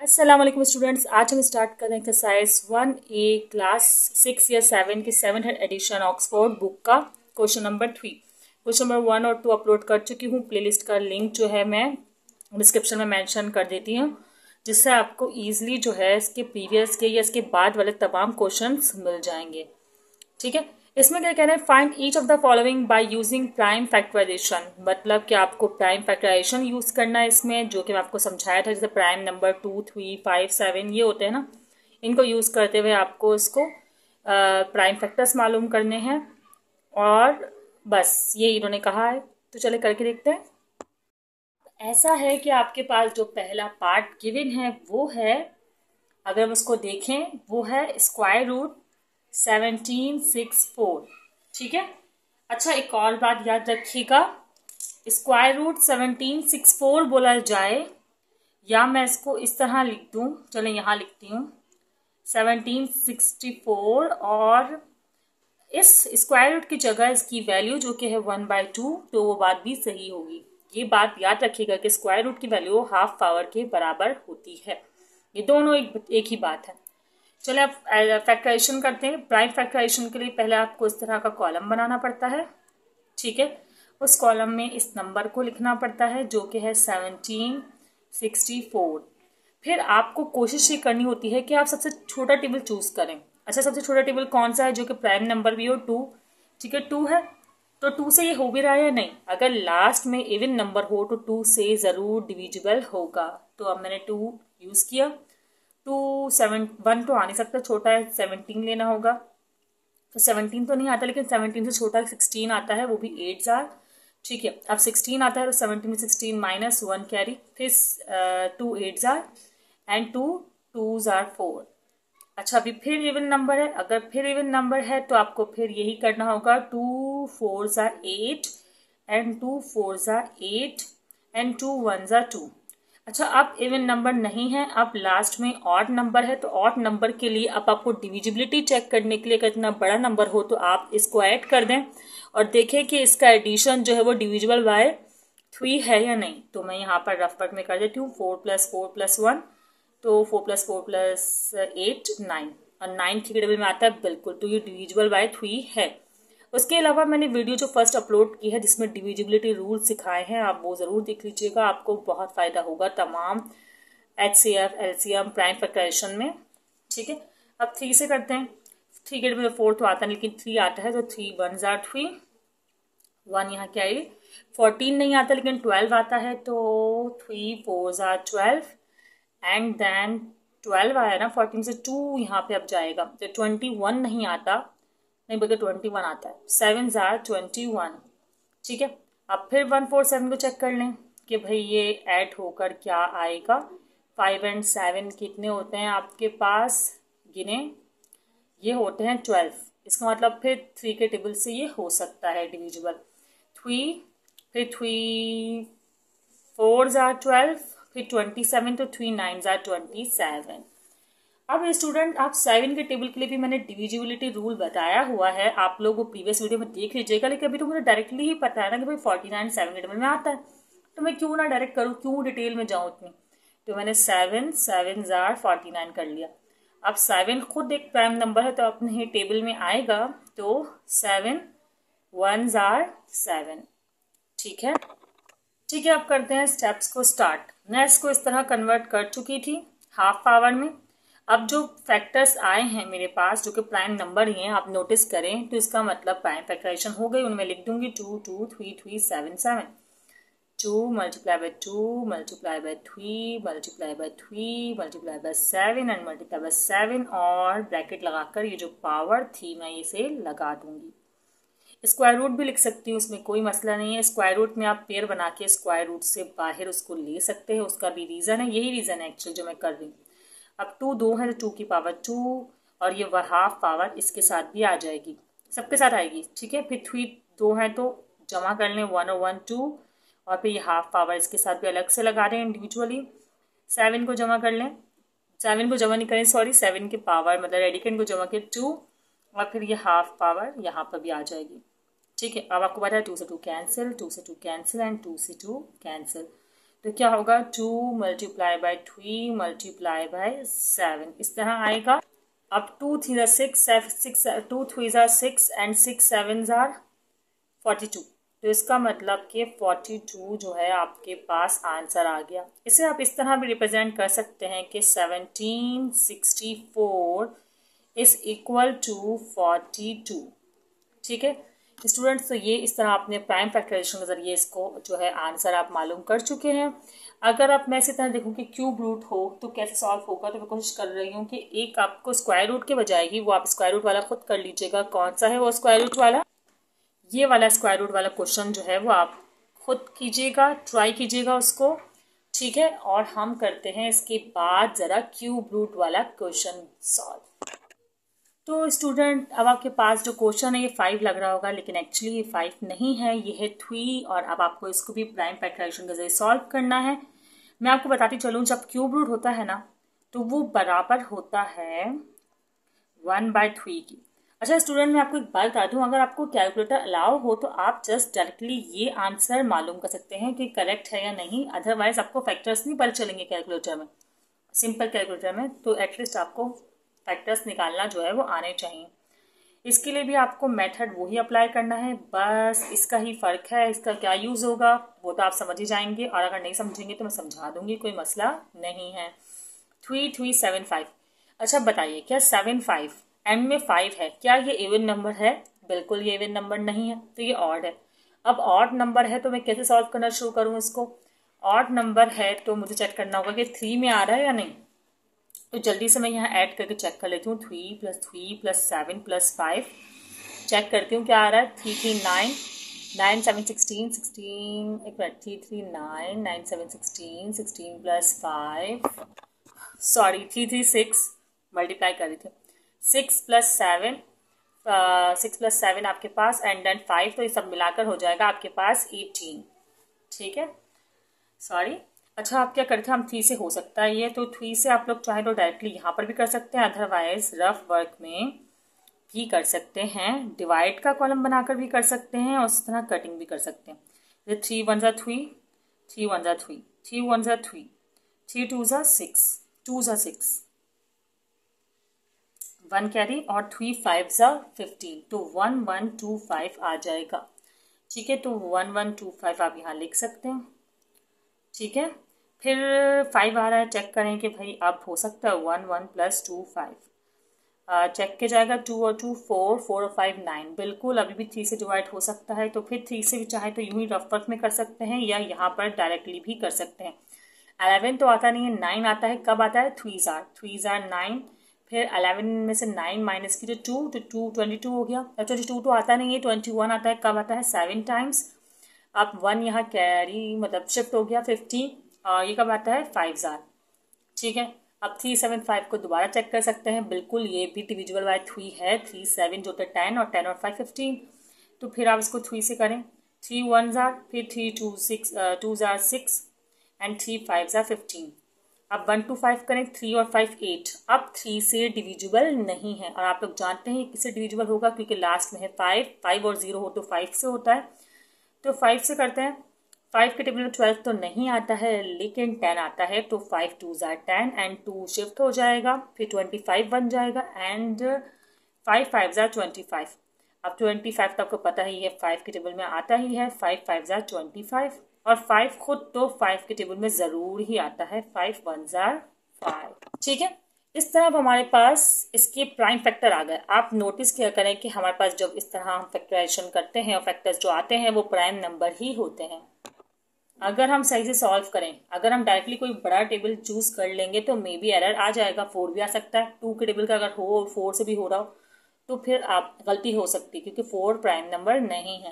अस्सलाम वालेकुम स्टूडेंट्स, आज हम स्टार्ट कर रहे हैं एक्सरसाइज 1A क्लास 6 या 7 की 7th एडिशन ऑक्सफोर्ड बुक का क्वेश्चन नंबर 3। क्वेश्चन नंबर 1 और 2 अपलोड कर चुकी हूँ। प्लेलिस्ट का लिंक जो है मैं डिस्क्रिप्शन में मेंशन कर देती हूँ, जिससे आपको ईजिली जो है इसके प्रीवियस के या इसके बाद वाले तमाम क्वेश्चंस मिल जाएंगे। ठीक है, इसमें क्या कह रहे हैं, find each of the following by using prime factorisation. मतलब कि आपको प्राइम फैक्टराइजेशन यूज करना है इसमें, जो कि मैं आपको समझाया था। जैसे प्राइम नंबर 2, 3, 5, 7 ये होते हैं ना, इनको यूज करते हुए आपको इसको प्राइम फैक्टर्स मालूम करने हैं। और बस ये इन्होंने कहा है, तो चले करके देखते हैं। ऐसा है कि आपके पास जो पहला पार्ट गिवन है वो है, अगर हम उसको देखें, वो है स्क्वायर रूट 1764। ठीक है, अच्छा एक और बात याद रखिएगा, स्क्वायर रूट 1764 बोला जाए या मैं इसको इस तरह लिख दूं। चलें यहाँ लिखती हूँ 1764, और इस स्क्वायर रूट की जगह इसकी वैल्यू जो कि है 1/2, तो वो बात भी सही होगी। ये बात याद रखिएगा कि स्क्वायर रूट की वैल्यू हाफ पावर के बराबर होती है। ये दोनों एक ही बात है। चलिए आप फैक्टराइजेशन करते हैं। प्राइम फैक्टराइजेशन के लिए पहले आपको इस तरह का कॉलम बनाना पड़ता है। ठीक है, उस कॉलम में इस नंबर को लिखना पड़ता है जो कि है 1764। फिर आपको कोशिश ये करनी होती है कि आप सबसे छोटा टेबल चूज करें। अच्छा, सबसे छोटा टेबल कौन सा है जो कि प्राइम नंबर भी हो? 2। ठीक है, 2 है, तो 2 से ये हो भी रहा है या नहीं? अगर लास्ट में इवन नंबर हो तो 2 से ज़रूर डिविजिबल होगा। तो अब मैंने 2 यूज़ किया। 1 तो आ नहीं सकता, छोटा है, 17 लेना होगा। तो 17 तो नहीं आता, लेकिन 17 से छोटा 16 आता है, वो भी 8 जार। ठीक है, अब 16 आता है तो 17 में 16 माइनस 1 कैरी, फिर 2 8 जार एंड 2 2 जार 4। अच्छा, अभी फिर इवन नंबर है। अगर फिर इवन नंबर है तो आपको फिर यही करना होगा, 2 4 जार 8 एंड 2 4 जार 8 एंड 2 1 जार 2। अच्छा, अब इवन नंबर नहीं है, अब लास्ट में ऑड नंबर है। तो ऑड नंबर के लिए अब आपको डिविजिबिलिटी चेक करने के लिए, अगर इतना बड़ा नंबर हो तो आप इसको ऐड कर दें और देखें कि इसका एडिशन जो है वो डिविजिबल बाय 3 है या नहीं। तो मैं यहाँ पर रफ वर्क में कर देती हूँ। 4 + 4 + 1, तो 4 + 4 + 8 9, और 9 3 के टेबल में आता है बिल्कुल, तो ये डिविजिबल बाय 3 है। उसके अलावा मैंने वीडियो जो फर्स्ट अपलोड की है जिसमें डिविजिबिलिटी रूल सिखाए हैं, आप वो ज़रूर देख लीजिएगा, आपको बहुत फ़ायदा होगा तमाम HCF LCM प्राइम फैक्टराइजेशन में। ठीक है, अब 3 से करते हैं। 3 के टेबल में 4 तो आता है, लेकिन 3 आता है, तो 3 1 जार 3, 1 यहाँ क्या आई, 14 नहीं आता लेकिन 12 आता है, तो 3 4 जार 12 एंड देन 12 आया ना, 14 से 2 यहाँ पे अब जाएगा, तो 21 नहीं आता, नहीं बल्कि 21 आता है, 7 जार 21। ठीक है, अब फिर 1 4 7 को चेक कर लें कि भाई ये ऐड होकर क्या आएगा। 5 और 7 कितने होते हैं आपके पास, गिने, ये होते हैं 12। इसका मतलब फिर 3 के टेबल से ये हो सकता है डिविजिबल। 3, फिर 3 4 जार 12, फिर 27, तो 3 9 जार 27। अब स्टूडेंट, आप 7 के टेबल के लिए भी मैंने डिविजिबिलिटी रूल बताया हुआ है, आप लोग वो प्रीवियस वीडियो में देख लीजिएगा। लेकिन अभी तो मुझे डायरेक्टली ही पता है ना कि भाई 49 7 के टेबल में आता है, तो मैं क्यों ना डायरेक्ट करूँ, क्यों डिटेल में जाऊँ इतनी। तो मैंने 7 7 जार 49 कर लिया। अब 7 खुद एक प्राइम नंबर है, तो अपने ही टेबल में आएगा, तो 7 1 जार 7। ठीक है, ठीक है, अब करते हैं स्टेप्स को स्टार्ट। मैं इसको इस तरह कन्वर्ट कर चुकी थी हाफ पावर में। अब जो फैक्टर्स आए हैं मेरे पास जो कि प्राइम नंबर ही हैं, आप नोटिस करें, तो इसका मतलब प्राइम फैक्टराइजेशन हो गई। उनमें लिख दूंगी 2 2 3 3 7 7, 2 × 2 × 3 × 3 × 7 एंड × 7, और ब्रैकेट लगाकर ये जो पावर थी मैं इसे लगा दूंगी। स्क्वायर रूट भी लिख सकती हूँ, इसमें कोई मसला नहीं है। स्क्वायर रूट में आप पेयर बना के स्क्वायर रूट से बाहर उसको ले सकते हैं, उसका भी रीज़न है, यही रीज़न है एक्चुअली जो मैं कर रही हूँ। अब 2 2 है तो 2 की पावर 2, और ये हाफ पावर इसके साथ भी आ जाएगी, सबके साथ आएगी। ठीक है, फिर 3 2 है तो जमा कर लें, 1 और 1 2, और फिर ये हाफ पावर इसके साथ भी अलग से लगा दें इंडिविजुअली। 7 को जमा कर लें, 7 को जमा नहीं करें, सॉरी, 7 के पावर मतलब रेडिकेंड को जमा के 2, और फिर ये हाफ पावर यहाँ पर भी आ जाएगी। ठीक है, अब आपको पता है 2 से 2 कैंसिल, 2 से 2 कैंसिल एंड 2 से 2 कैंसिल। तो क्या होगा 2 मल्टीप्लाई बाय 3 मल्टीप्लाई बाय 7 इस तरह आएगा। अब 2 3 6 6 2 3 6 एंड 6 7 42। तो इसका मतलब कि 42 जो है आपके पास आंसर आ गया। इसे आप इस तरह भी रिप्रेजेंट कर सकते हैं कि 1764 इज इक्वल टू 42। ठीक है स्टूडेंट्स, तो ये इस तरह आपने प्राइम फैक्टराइजेशन के जरिए इसको जो है आंसर आप मालूम कर चुके हैं। अगर आप मैं इसी तरह देखूँ कि क्यूब रूट हो तो कैसे सॉल्व होगा, तो मैं कोशिश कर रही हूँ कि एक आपको स्क्वायर रूट के बजाय ही वो आप स्क्वायर रूट वाला खुद कर लीजिएगा। कौन सा है वो स्क्वायर रूट वाला? ये वाला स्क्वायर रूट वाला क्वेश्चन जो है वो आप खुद कीजिएगा, ट्राई कीजिएगा उसको। ठीक है, और हम करते हैं इसके बाद ज़रा क्यूब रूट वाला क्वेश्चन सॉल्व। तो स्टूडेंट, अब आपके पास जो क्वेश्चन है ये 5 लग रहा होगा, लेकिन एक्चुअली ये 5 नहीं है, ये है 3। और अब आपको इसको भी प्राइम फैक्टराइजेशन के जरिए सॉल्व करना है। मैं आपको बताती चलूँ, जब क्यूब रूट होता है ना तो वो बराबर होता है 1/3 की। अच्छा स्टूडेंट, मैं आपको एक बात बता दूं, अगर आपको कैलकुलेटर अलाउ हो तो आप जस्ट डायरेक्टली ये आंसर मालूम कर सकते हैं कि करेक्ट है या नहीं। अदरवाइज आपको फैक्टर्स नहीं पता चलेंगे कैलकुलेटर में, सिंपल कैलकुलेटर में। तो एटलीस्ट आपको फैक्टर्स निकालना जो है वो आने चाहिए। इसके लिए भी आपको मेथड वही अप्लाई करना है, बस इसका ही फ़र्क है। इसका क्या यूज़ होगा वो तो आप समझ ही जाएंगे, और अगर नहीं समझेंगे तो मैं समझा दूंगी, कोई मसला नहीं है। 3375। अच्छा बताइए, क्या 75 एंड में 5 है, क्या ये इवन नंबर है? बिल्कुल ये इवन नंबर नहीं है, तो ये ऑड है। अब ऑड नंबर है तो मैं कैसे सॉल्व करना शुरू करूँ इसको? ऑड नंबर है तो मुझे चेक करना होगा कि 3 में आ रहा है या नहीं। तो जल्दी से मैं यहाँ ऐड करके चेक कर लेती हूँ। 3 + 3 + 7 + 5 चेक करती हूँ क्या आ रहा है। 3 3 9 9 7 16 16 एक मिनट 3 3 9 9 7 16 16 + 5 सॉरी 3 3 6 मल्टीप्लाई कर रही थी। 6 + 7 6 + 7 आपके पास एंड देन 5, तो ये सब मिलाकर हो जाएगा आपके पास 18। ठीक है, सॉरी। अच्छा आप क्या करते हैं, हम 3 से हो सकता है ये, तो 3 से आप लोग चाहे तो डायरेक्टली यहाँ पर भी कर सकते हैं, अदरवाइज रफ वर्क में भी कर सकते हैं। डिवाइड का कॉलम बनाकर भी कर सकते हैं और उस तरह कटिंग भी कर सकते हैं। जैसे 3 1 = 3 3 1 = 3 3 1 = 3 3 2 = 6 2 = 6 1 कैरी और 3 5 = 15, तो 1125 आ जाएगा। ठीक है, तो 1125 आप यहाँ लिख सकते हैं। ठीक है, फिर 5 आ रहा है, चेक करें कि भाई अब हो सकता है 1 1 + 2 5 चेक किया जाएगा। 2 और 2 4 4 और 5 9, बिल्कुल अभी भी 3 से डिवाइड हो सकता है। तो फिर 3 से भी चाहे तो यूं ही रफ वर्क में कर सकते हैं या यहाँ पर डायरेक्टली भी कर सकते हैं। 11 तो आता नहीं है, 9 आता है। कब आता है? 3 * 9, फिर 11 में से 9 माइनस की तो 2 22 हो गया। 22 तो आता नहीं है, 21 आता है। कब आता है? 7 टाइम्स। अब 1 यहाँ कैरी मतलब शिफ्ट हो गया 15, और ये कब आता है? 5 * ठीक है, अब 375 को दोबारा चेक कर सकते हैं, बिल्कुल ये भी डिविजिबल बाय 3 है। 3 7 जो 10 और 10 और 5 15, तो फिर आप इसको 3 से करें। 3 1 * फिर 3 2 6 2 * 6 एंड 3 5 * 15। अब 1 2 5 करें, 3 और 5 8। अब 3 से डिविजिबल नहीं है, और आप लोग जानते हैं किससे डिविजिबल होगा, क्योंकि लास्ट में है 5 5 और 0 हो तो 5 से होता है। तो 5 से करते हैं। 5 के टेबल में 12 तो नहीं आता है, लेकिन 10 आता है। तो 5 2 * 10 एंड 2 शिफ्ट हो जाएगा, फिर 25 बन जाएगा एंड 5 5 * 25। अब 25 तो आपको पता ही है 5 के टेबल में आता ही है। 5 5 * 25 और 5 खुद तो 5 के टेबल में ज़रूर ही आता है। 5 1 * 5। ठीक है, इस तरह अब हमारे पास इसके प्राइम फैक्टर आ गए। आप नोटिस किया करें कि हमारे पास जब इस तरह हम फैक्टराइजेशन करते हैं और फैक्टर्स जो आते हैं वो प्राइम नंबर ही होते हैं। अगर हम सही से सॉल्व करें, अगर हम डायरेक्टली कोई बड़ा टेबल चूज कर लेंगे तो मे बी एरर आ जाएगा। 4 भी आ सकता है, 2 के टेबल का अगर हो और 4 से भी हो रहा हो तो फिर आप गलती हो सकती है, क्योंकि 4 प्राइम नंबर नहीं है।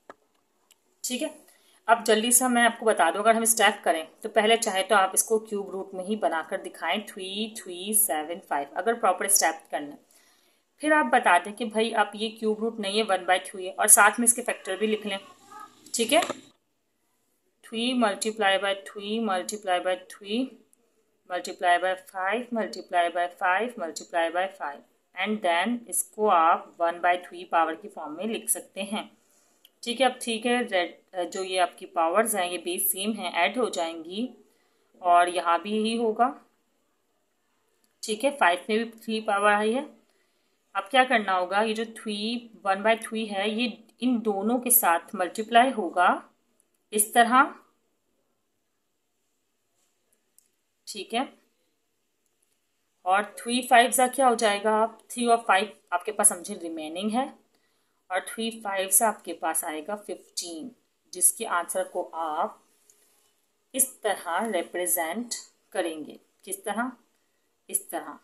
ठीक है, अब जल्दी से मैं आपको बता दूं, अगर हम स्टेप करें तो पहले चाहे तो आप इसको क्यूब रूट में ही बनाकर दिखाएं 3 3 7 5, अगर प्रॉपर स्टेप करना। फिर आप बता दें कि भाई अब ये क्यूब रूट नहीं है, 1/3 है, और साथ में इसके फैक्टर भी लिख लें। ठीक है, 3 × 3 × 3 multiply by 5 multiply by 5 multiply by 5 and then इसको आप 1/3 पावर की फॉर्म में लिख सकते हैं। ठीक है, अब ठीक है, रेड जो ये आपकी पावर्स हैं ये बेस सेम है, ऐड हो जाएंगी और यहाँ भी यही होगा। ठीक है, 5 में भी 3 पावर आई है। अब क्या करना होगा, ये जो 1/3 है ये इन दोनों के साथ मल्टीप्लाई होगा इस तरह। ठीक है, और 3 5 सा क्या हो जाएगा, आप 3 और 5 आपके पास समझे रिमेनिंग है, और 3 5 से आपके पास आएगा 15, जिसके आंसर को आप इस तरह रिप्रेजेंट करेंगे। किस तरह, इस तरह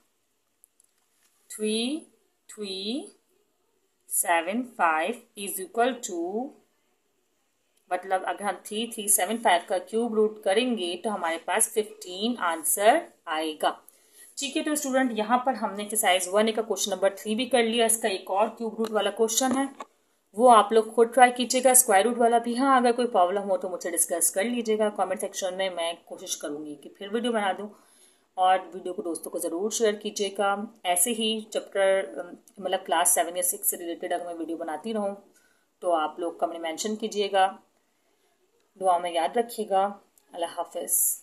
3 3 7 5 इज इक्वल टू, मतलब अगर हम 3 3 7 5 का क्यूब रूट करेंगे तो हमारे पास 15 आंसर आएगा। ठीक है, तो स्टूडेंट यहाँ पर हमने एक्सरसाइज 1 का क्वेश्चन नंबर 3 भी कर लिया। इसका एक और क्यूब रूट वाला क्वेश्चन है, वो आप लोग खुद ट्राई कीजिएगा। स्क्वायर रूट वाला भी, हाँ अगर कोई प्रॉब्लम हो तो मुझसे डिस्कस कर लीजिएगा कमेंट सेक्शन में। मैं कोशिश करूँगी कि फिर वीडियो बना दूँ, और वीडियो को दोस्तों को ज़रूर शेयर कीजिएगा। ऐसे ही चैप्टर मतलब क्लास 7 या 6 से रिलेटेड अगर मैं वीडियो बनाती रहूँ तो आप लोग कमेंट मेंशन कीजिएगा। दुआ में याद रखिएगा। अल्लाह हाफिज़।